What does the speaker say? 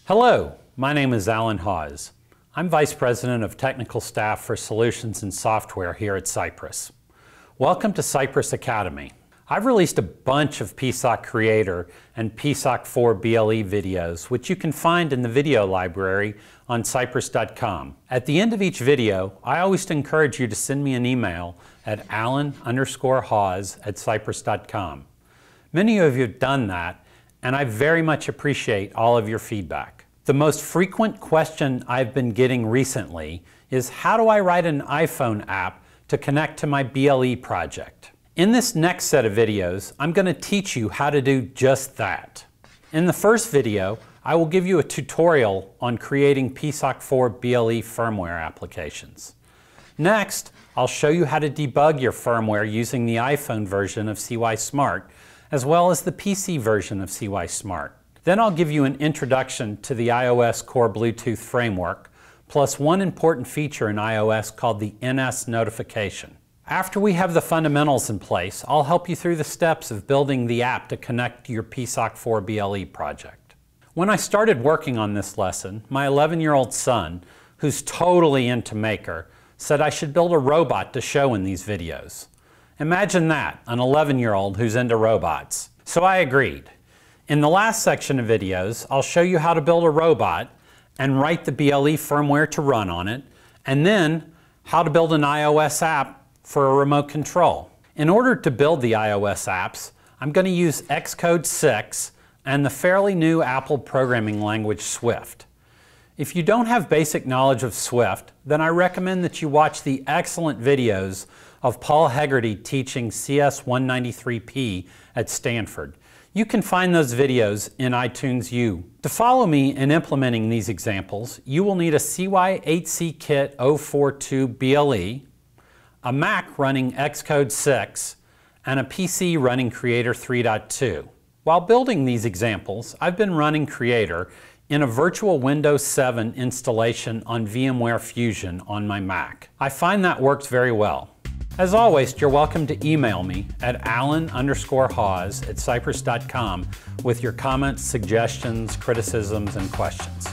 Hello, my name is Alan Hawes. I'm Vice President of Technical Staff for Solutions and Software here at Cypress. Welcome to Cypress Academy. I've released a bunch of PSoC Creator and PSoC 4 BLE videos, which you can find in the video library on cypress.com. At the end of each video, I always encourage you to send me an email at alan_hawes@cypress.com. Many of you have done that, and I very much appreciate all of your feedback. The most frequent question I've been getting recently is, how do I write an iPhone app to connect to my BLE project? In this next set of videos, I'm going to teach you how to do just that. In the first video, I will give you a tutorial on creating PSoC 4 BLE firmware applications. Next, I'll show you how to debug your firmware using the iPhone version of CY Smart, as well as the PC version of CY Smart. Then I'll give you an introduction to the iOS Core Bluetooth framework, plus one important feature in iOS called the NS notification. After we have the fundamentals in place, I'll help you through the steps of building the app to connect to your PSoC 4 BLE project. When I started working on this lesson, my 11-year-old son, who's totally into Maker, said I should build a robot to show in these videos. Imagine that, an 11-year-old who's into robots. So I agreed. In the last section of videos, I'll show you how to build a robot and write the BLE firmware to run on it, and then how to build an iOS app for a remote control. In order to build the iOS apps, I'm going to use Xcode 6 and the fairly new Apple programming language Swift. If you don't have basic knowledge of Swift, then I recommend that you watch the excellent videos of Paul Hegarty teaching CS193P at Stanford. You can find those videos in iTunes U. To follow me in implementing these examples, you will need a CY8C Kit 042 BLE, a Mac running Xcode 6, and a PC running Creator 3.2. While building these examples, I've been running Creator in a virtual Windows 7 installation on VMware Fusion on my Mac. I find that works very well. As always, you're welcome to email me at alan_hawes@cypress.com with your comments, suggestions, criticisms, and questions.